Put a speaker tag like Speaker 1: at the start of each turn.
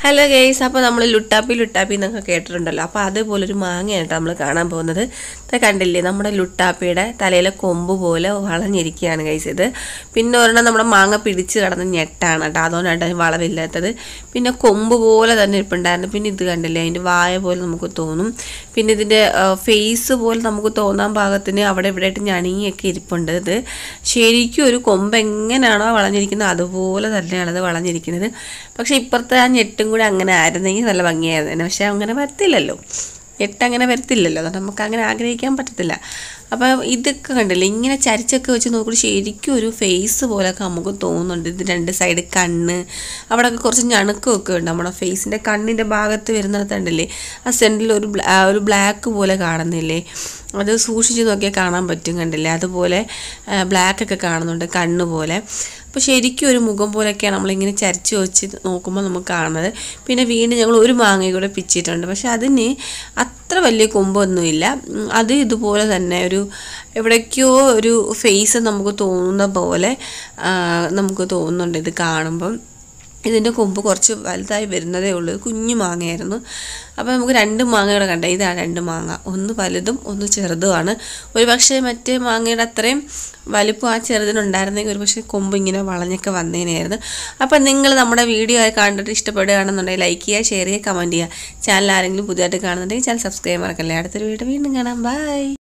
Speaker 1: Hello guys, അപ്പോൾ നമ്മൾ ലുട്ടാപ്പി എന്നൊക്കെ കേട്ടിട്ടുണ്ടല്ലോ. അപ്പോൾ അതുപോലൊരു മാങ്ങയാണ് നമ്മൾ കാണാൻ പോകുന്നത്. ഇത് കണ്ടില്ലേ, നമ്മുടെ ലുട്ടാപ്പിയുടെ തലയിലെ കൊമ്പ് പോലെ വളഞ്ഞിരിക്കുകയാണ് ഗൈസ് ഇത്. പിന്നെ ഒരെണ്ണം നമ്മുടെ മാങ്ങ പിടിച്ച് കിടന്ന് ഞെട്ടാണ് കേട്ടോ, അതുകൊണ്ടാണ് അതിന് വളവില്ലാത്തത്. പിന്നെ കൊമ്പ് പോലെ തന്നെ ഇരിപ്പുണ്ടായിരുന്നു. പിന്നെ ഇത് കണ്ടില്ലേ, അതിൻ്റെ വായ പോലെ നമുക്ക് തോന്നും. പിന്നെ ഇതിൻ്റെ ഫേസ് പോലെ നമുക്ക് തോന്നാൻ പാകത്തിന് അവിടെ ഇവിടെ ആയിട്ട് ഞണിയൊക്കെ ഇരിപ്പുണ്ട്. ഇത് ശരിക്കും ഒരു കൊമ്പ് എങ്ങനെയാണോ വളഞ്ഞിരിക്കുന്നത് അതുപോലെ തന്നെയാണ് അത് വളഞ്ഞിരിക്കുന്നത്. പക്ഷേ ഇപ്പുറത്തെ ആ ഞെട്ടും കൂടെ അങ്ങനെ ആയിരുന്നെങ്കിൽ നല്ല ഭംഗിയായിരുന്നു. പക്ഷെ അങ്ങനെ വരത്തില്ലല്ലോ, ഞെട്ടങ്ങനെ വരത്തില്ലല്ലോ, അതുകൊണ്ട് നമുക്ക് അങ്ങനെ ആഗ്രഹിക്കാൻ പറ്റത്തില്ല. അപ്പോൾ ഇതൊക്കെ കണ്ടില്ലേ, ഇങ്ങനെ ചരിച്ചൊക്കെ വെച്ച് നോക്കുമ്പോൾ ശരിക്കും ഒരു ഫേസ് പോലെയൊക്കെ നമുക്ക് തോന്നുന്നുണ്ട്. ഇത് രണ്ട് സൈഡ് കണ്ണ്, അവിടെയൊക്കെ കുറച്ച് ഞണുക്കമൊക്കെ ഉണ്ട്. നമ്മുടെ ഫേസിൻ്റെ കണ്ണിൻ്റെ ഭാഗത്ത് വരുന്നിടത്തുണ്ടല്ലേ, ആ സെൻറ്ററിൽ ഒരു ബ്ലാക്ക് പോലെ കാണുന്നില്ലേ, അത് സൂക്ഷിച്ച് നോക്കിയാൽ കാണാൻ പറ്റും. കണ്ടില്ലേ, അതുപോലെ ബ്ലാക്കൊക്കെ കാണുന്നുണ്ട് കണ്ണ് പോലെ. അപ്പോൾ ശരിക്കും ഒരു മുഖം പോലെയൊക്കെയാണ് നമ്മളിങ്ങനെ ചരിച്ച് വെച്ച് നോക്കുമ്പോൾ നമുക്ക് കാണുന്നത്. പിന്നെ വീണ്ടും ഞങ്ങൾ ഒരു മാങ്ങ കൂടെ പിച്ചിട്ടുണ്ട്. പക്ഷെ അതിന് അത്ര വലിയ കൊമ്പൊന്നുമില്ല. അത് ഇതുപോലെ തന്നെ ഒരു എവിടേക്കോ ഒരു ഫേസ് നമുക്ക് തോന്നുന്ന പോലെ നമുക്ക് തോന്നുന്നുണ്ട് ഇത് കാണുമ്പം. ഇതിൻ്റെ കൊമ്പ് കുറച്ച് വലുതായി വരുന്നതേ ഉള്ളൂ. കുഞ്ഞു മാങ്ങയായിരുന്നു. അപ്പോൾ നമുക്ക് രണ്ട് മാങ്ങയുടെ കണ്ട, ഇതാണ് രണ്ട് മാങ്ങ, ഒന്ന് വലുതും ഒന്ന് ചെറുതുമാണ്. ഒരു പക്ഷേ മറ്റേ മാങ്ങയുടെ അത്രയും വലുപ്പം ആ ചെറുതിനുണ്ടായിരുന്നെങ്കിൽ ഒരു പക്ഷേ കൊമ്പ് ഇങ്ങനെ വളഞ്ഞൊക്കെ വന്നേനായിരുന്നു. അപ്പോൾ നിങ്ങൾ നമ്മുടെ വീഡിയോ കണ്ടിട്ട് ഇഷ്ടപ്പെടുകയാണെന്നുണ്ടെങ്കിൽ ലൈക്ക് ചെയ്യുക, ഷെയർ ചെയ്യുക, കമൻറ്റ് ചെയ്യുക. ചാനൽ ആരെങ്കിലും പുതിയതായിട്ട് കാണുന്നുണ്ടെങ്കിൽ ചാനൽ സബ്സ്ക്രൈബ് മറക്കല്ലേ. അടുത്തൊരു വീഡിയോ വീണ്ടും കാണാം. ബൈ.